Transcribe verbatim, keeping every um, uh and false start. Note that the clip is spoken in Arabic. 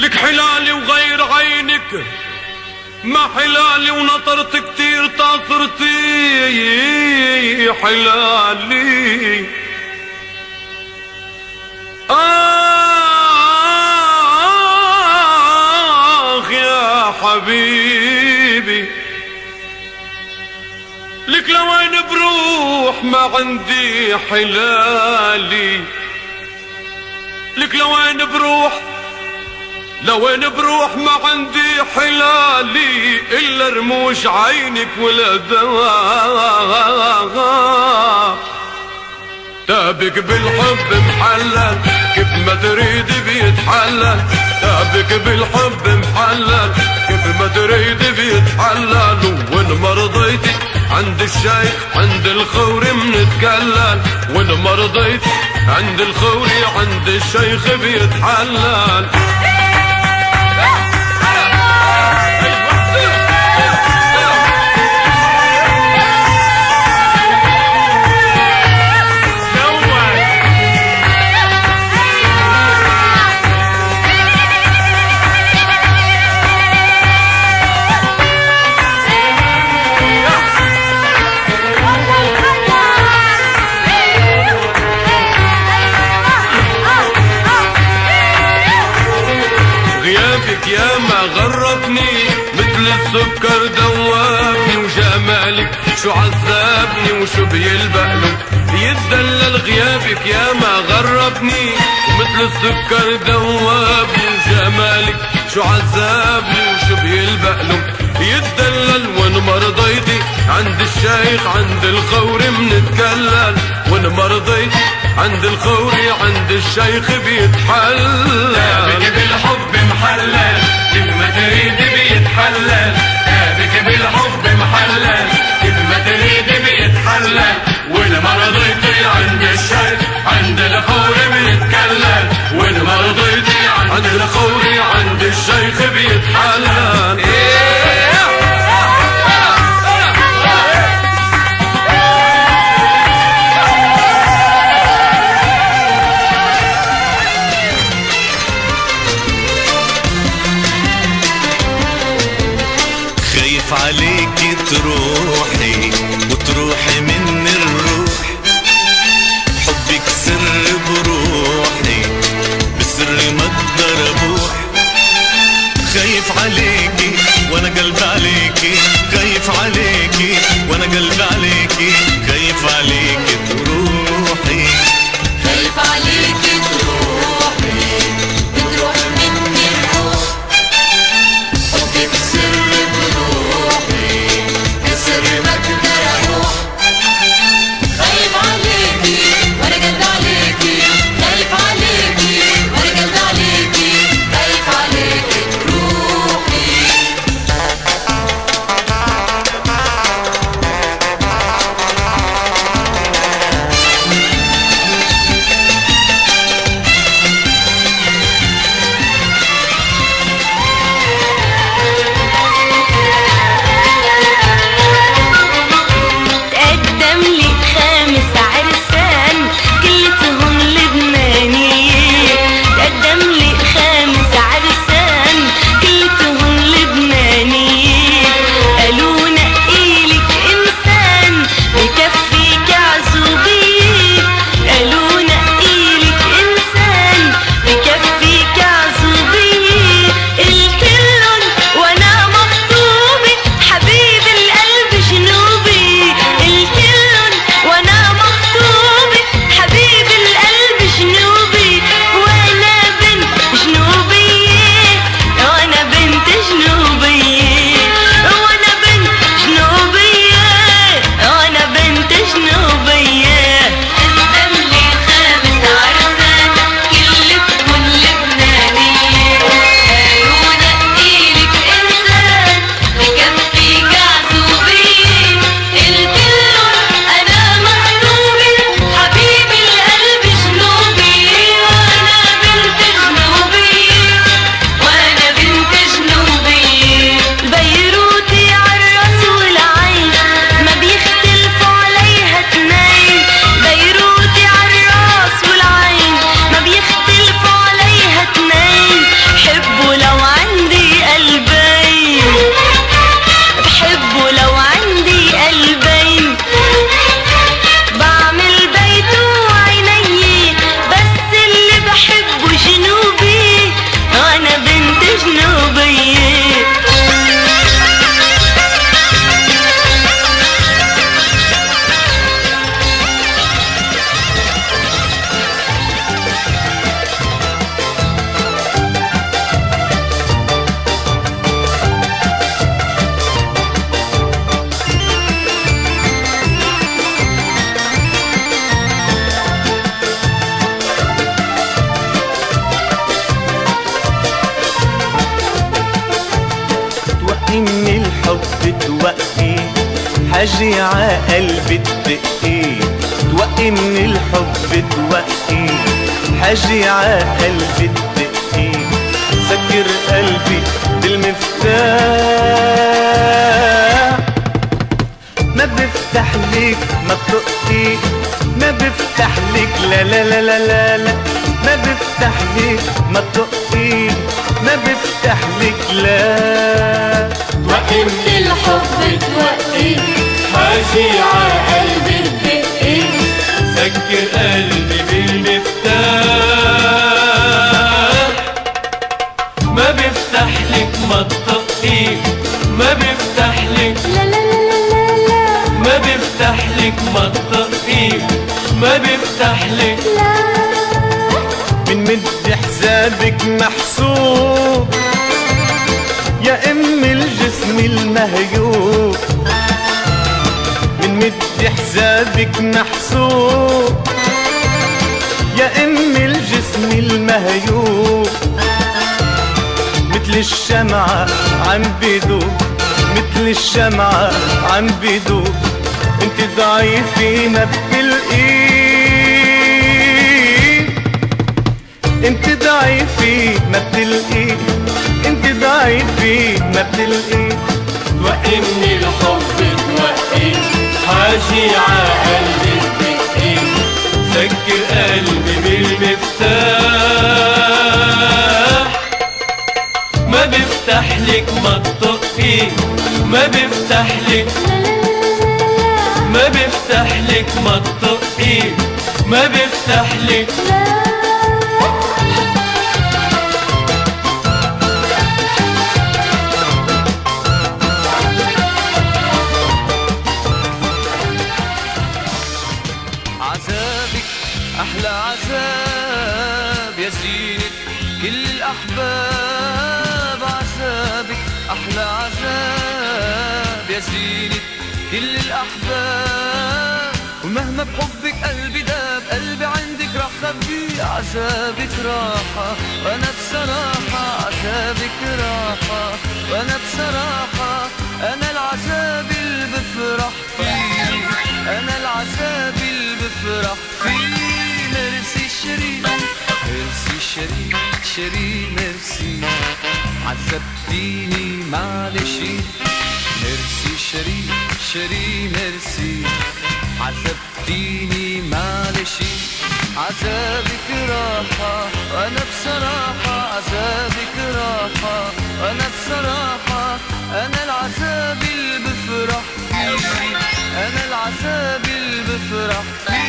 لك حلالي وغير عينك ما حلالي، ونطرت كتير طاصرتي حلالي. آخ يا حبيبي لك لوين بروح ما عندي حلالي، لك لوين بروح لوين بروح ما عندي حلالي إلا رموش عينك ولا دواء. تابك بالحب محلل كيف ما تريد بيتحلل، تابك بالحب محلل كيف ما تريد بيتحلل. وإن ما رضيتي عند الشيخ عند الخوري منتكلل، وإن ما رضيتي عند الخوري عند الشيخ بيتحلل. يا ما غربني مثل السكر دوابني، وجمالك شو عذبني وشو بيلبقله يتدلل. غيابك يا ما غربني مثل السكر دوابني، وجمالك شو عذبني وشو بيلبقله يتدلل. وإن ما رضيتي عند الشيخ عند الخوري منتكلل، وإن ما رضيتي عند الخوري عند الشيخ بيتحلل. تابك بالحب محلل كيف ما تريد بيتحلل، تابك بالحب محلل كيف ما تريد بيتحلل. وإن ما رضيتي عند الشيخ عند الخوري بيتكلل، وإن ما رضيتي عند الخوري عند الشيخ بيتحلل. عليك تروحي توقي، حاجي عقلبي تدقي، توقي من الحب توقي، حاجي عقلبي تدقي، سكر قلبي بالمفتاح، ما بفتح ليك ما بطقي، ما بفتح ليك لا لا لا لا لا لا، ما بفتح ليك ما بطقي، ما بفتح ليك لا. توقي من الحب توقي، حاجي عقلبي تدقي، سكر قلبي بالمفتاح، ما بفتح لك ما تطقي، ما بفتح لك لا لا لا لا لا، ما بفتح لك ما تطقي، ما بفتح لك لا. من مد حسابك محسوب يا ام الجسم المهيوب، من مد حسابك محسوب يا ام الجسم المهيوب، مثل الشمعة عم بدوب، مثل الشمعة عم بدوب، انت ضعيفة ما بتلقي، انت ضعيفة ما بتلقي، انت ضعيفة ما بتلقي. توقي من الحب توقي، حاجي عقلبي تدقي، سكر قلبي بالمفتاح، ما بفتح لك ما تطقي، ما بفتح لك ما بفتح لك ما تطقي، ما بفتح لك عذابك أحلى عذاب يا زينة كل الأحباب، عذابك أحلى عذاب يا زينة كل الأحباب، ومهما بحبك قلبي داب، قلبي عندك راح خبيه، عذابك راحة وأنا بصراحة، عذابك راحة وأنا بصراحة، أنا العذاب اللي بفرح فيه، أنا العذاب اللي بفرح فيه. ميرسي شري ميرسي شري شري ميرسي، عذبتيني معلشي، ميرسي شري شري ميرسي، عذبتيني معلشي، عذابك راحة وأنا بصراحة، عذابك راحة وأنا بصراحة، أنا العذاب اللي بفرح فيه، أنا العذاب اللي بفرح فيه.